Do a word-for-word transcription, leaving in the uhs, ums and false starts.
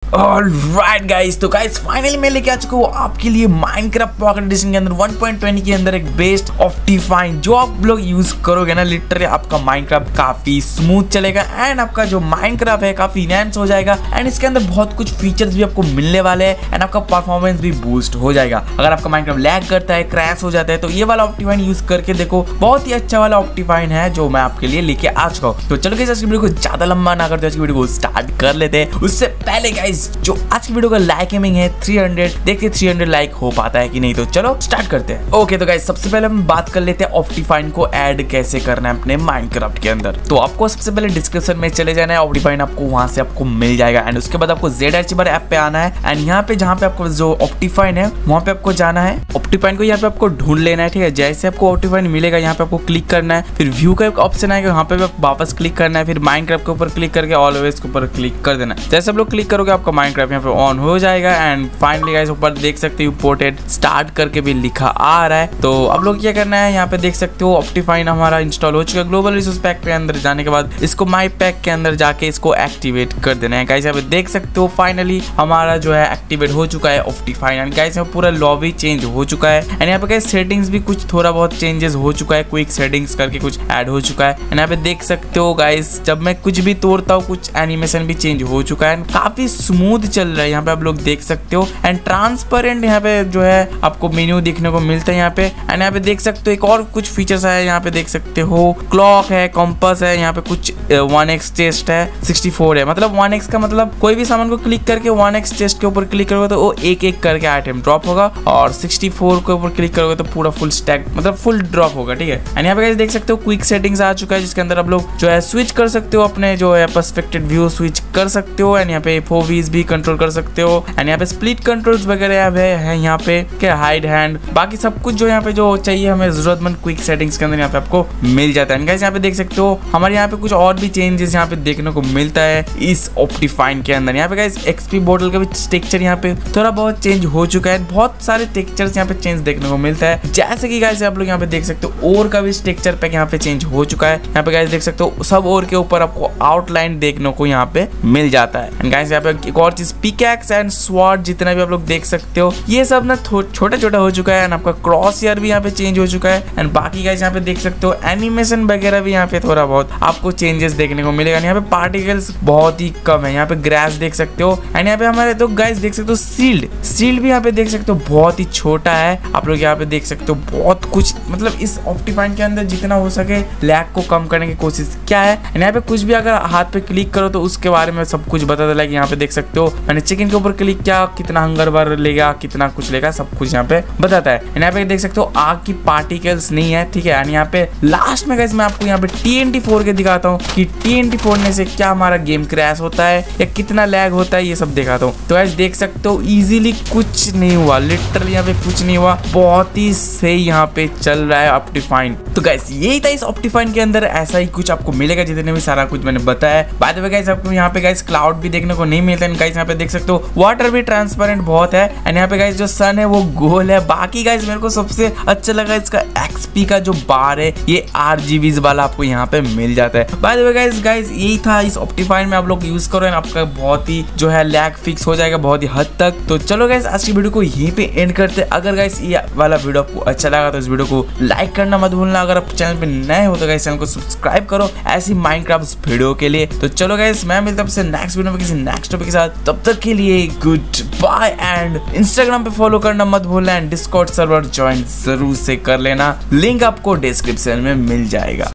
Alright guys, तो guys finally मैं लेके आ चुका हूँ आपके लिए माइनक्राफ्ट पॉकेट एडिशन के अंदर वन पॉइंट ट्वेंटी के अंदर एक बेस्ट ऑप्टिफाइन जो आप लोग यूज करोगे ना, लिटरली आपका माइनक्राफ्ट काफी स्मूथ चलेगा एंड आपका जो माइनक्राफ्ट है काफी इनहैंस हो जाएगा एंड इसके अंदर बहुत कुछ फीचर्स भी आपको मिलने वाले हैं एंड आपका परफॉर्मेंस भी बूस्ट हो जाएगा। अगर आपका माइनक्राफ्ट लैग करता है, क्रैश हो जाता है, तो ये वाला ऑप्टिफाइन यूज करके देखो, बहुत ही अच्छा वाला ऑप्टिफाइन है जो मैं आपके लिए लेके आ चुका हूँ। तो चलो गाइस आज की वीडियो को ज्यादा लंबा ना करते आज की वीडियो को स्टार्ट कर लेते हैं। उससे पहले गाइस जो आज की वीडियो का लाइक एमिंग है तीन सौ, देखिए तीन सौ लाइक हो पाता है कि नहीं, तो चलो स्टार्ट करते हैं। ओके तो गाइस सबसे पहले हम बात कर लेते हैं ऑप्टिफाइन को ऐड कैसे करना है अपने माइनक्राफ्ट के अंदर। तो आपको सबसे पहले डिस्क्रिप्शन में चले जाना है, ऑप्टिफाइन आपको वहां से आपको मिल जाएगा एंड उसके बाद आपको जेड आर्चिवर ऐप पे आना है एंड यहाँ पे जहाँ पे आपको जो ऑप्टिफाइन है वहाँ पे आपको जाना है। ऑप्टिफाइन को यहाँ पे आपको ढूंढ लेना है, ठीक है। जैसे आपको ऑप्टिफाइन मिलेगा यहाँ पे आपको क्लिक करना है, फिर व्यू का एक ऑप्शन आएगा वहाँ पे वापस क्लिक करना है, फिर माइनक्राफ्ट के ऊपर क्लिक करके ऑलवेज के ऊपर क्लिक कर देना है। जैसे आप लोग क्लिक करोगे आपका माइनक्राफ्ट यहाँ पे ऑन हो जाएगा एंड फाइनली गाइस ऊपर देख सकते हो इंपोर्टेड स्टार्ट करके भी लिखा आ रहा है। तो आप लोग क्या करना है, यहाँ पे देख सकते हो ऑप्टिफाइन हमारा इंस्टॉल हो चुका है। ग्लोबल रिसोर्स पैक के अंदर जाने के बाद इसको माई पैक के अंदर जाके इसको एक्टिवेट कर देना है। गाइस यहाँ पे देख सकते हो फाइनली हमारा जो है एक्टिवेट हो चुका है ऑप्टिफाइन एंड गाइस यहाँ पूरा लॉबी चेंज हो चुका है एंड यहाँ पे गाइस सेटिंग्स भी कुछ थोड़ा बहुत चेंजेस हो चुका है, क्विक सेटिंग्स करके कुछ ऐड हो चुका है एंड यहाँ पे देख सकते हो गाइस जब मैं कुछ भी तोड़ता हूँ कुछ एनिमेशन भी चेंज हो चुका है, काफी स्मूथ चल रहा है। यहाँ पे आप लोग देख सकते हो एंड ट्रांसपेरेंट यहाँ पे जो है आपको मेन्यू देखने को मिलता है यहाँ पे एंड यहाँ पे देख सकते हो एक और कुछ फीचर्स है। यहाँ पे देख सकते हो क्लॉक है, कंपास है, यहाँ पे कुछ वन एक्स टेस्ट है, सिक्सटी फोर है। मतलब वन एक्स का मतलब कोई भी सामान को क्लिक करके वन एक्स टेस्ट के ऊपर क्लिक करोगे तो वो एक एक करके आइटम ड्रॉप होगा और सिक्सटी फोर के ऊपर क्लिक करोगे तो पूरा फुल स्टैक मतलब फुल ड्रॉप होगा, ठीक है। एंड यहाँ पे देख सकते हो क्विक सेटिंग्स आ चुका है जिसके अंदर आप लोग जो है स्विच कर सकते हो, अपने जो है पर्सपेक्टिव व्यू स्विच कर सकते हो एंड यहाँ पे फोवीज भी कंट्रोल कर सकते हो एंड यहाँ पे स्प्लिट कंट्रोल्स वगैरह है यहाँ पे क्या हाइड हैंड, बाकी सब कुछ जो यहाँ पे जो चाहिए हमें जरूरतमंद क्विक सेटिंग्स के अंदर यहाँ पे आपको मिल जाता है। गाइस यहाँ पे देख सकते हो हमारे यहाँ पे कुछ और भी चेंजेस यहाँ पे देखने को मिलता है इस ऑप्टिफाइन के अंदर। यहाँ पे गाइस एक्सपी बोतल का भी टेक्सचर यहाँ पे थोड़ा बहुत चेंज हो चुका है, बहुत सारे टेक्सचर्स यहाँ पे चेंज देखने को मिलता है। जैसे कि गाइस आप लोग यहाँ पे देख सकते हो और का भी टेक्सचर पैक यहाँ पे चेंज हो चुका है। यहाँ पे गाइस देख सकते हो सब और के ऊपर आपको आउटलाइन देखने को यहाँ पे मिल जाता है एंड गाइस यहाँ पे एक और चीज पिकैक्स एंड स्वॉर्ड जितना भी आप लोग देख सकते हो ये सब ना छोटा छोटा हो चुका है एंड आपका क्रॉस ईयर भी यहाँ पे चेंज हो चुका है एंड बाकी गाइस यहाँ पे देख सकते हो एनिमेशन वगैरह भी यहाँ पे थोड़ा बहुत आपको चेंजेस देखने को मिलेगा। यहाँ पे पार्टिकल्स बहुत ही कम है, यहाँ पे ग्रास देख सकते हो एंड यहाँ पे हमारे तो गाइस देख सकते हो सील्ड सील्ड भी यहाँ पे देख सकते हो बहुत ही छोटा है। आप लोग यहाँ पे देख सकते हो बहुत कुछ मतलब इस ऑप्टिफाइन के अंदर जितना हो सके लैग को कम करने की कोशिश क्या है एंड यहाँ पे कुछ भी अगर हाथ पे क्लिक करो तो उसके बारे में सब कुछ बता देगा। यहाँ पे देख सकते हो मैंने चिकन के ऊपर क्लिक किया कितना हंगर बार लेगा, कितना कुछ लेगा, सब कुछ यहाँ पे बताता है। यहाँ पे देख सकते हो आग की पार्टिकल्स नहीं है, ठीक है। एंड यहाँ पे लास्ट में गाइस मैं आपको यहाँ पे टी एन टी फोर के दिखाता हूँ कि टी एन टी फोर ने से क्या हमारा गेम क्रैश होता है या कितना लैग होता है, ये सब दिखाता हूँ। तो गाइस देख सकते हो इजीली कुछ नहीं हुआ, लिटरली यहाँ पे कुछ नहीं हुआ, बहुत ही सही यहाँ पे चल रहा है ऑप्टिफाइन। तो गाइस यही था इस ऑप्टिफाइन के अंदर, ऐसा ही कुछ आपको मिलेगा जितने भी सारा कुछ मैंने बताया। बाय द वे गाइस आपको यहाँ पे गाइस क्लाउड भी देखने को नहीं मिलता है। गाइस यहाँ पे देख सकते हो वाटर भी ट्रांसपेरेंट बहुत है एंड यहाँ पे गाइस जो सन है वो गोल है। बाकी गाइस मेरे को सबसे अच्छा लगा इसका एक्सपी का जो बार है ये आरजीबीज वाला आपको यहाँ पे मिल जाता है। By the way guys guys यही था इस ऑप्टिफाइन में, आप लोग यूज करो एंड आपका बहुत ही जो है लैग फिक्स हो जाएगा बहुत ही हद तक। तो चलो गाइस आज की वीडियो को यहीं पे एंड करते हैं। अगर गाइस ये वाला वीडियो आपको अच्छा लगा तो इस वीडियो को लाइक करना मत भूलना। अगर आप चैनल पे नए हो तो गाइस चैनल को सब्सक्राइब करो ऐसी माइनक्राफ्ट वीडियो के लिए। तो चलो गाइस मैं मिलता हूं आपसे नेक्स्ट वीडियो में किसी नेक्स्ट टॉपिक के साथ, तब तक के लिए गुड बाय एंड इंस्टाग्राम पे फॉलो करना मत भूलना एंड डिस्कॉर्ड सर्वर ज्वाइन जरूर से कर लेना, लिंक आपको डिस्क्रिप्शन में मिल जाएगा।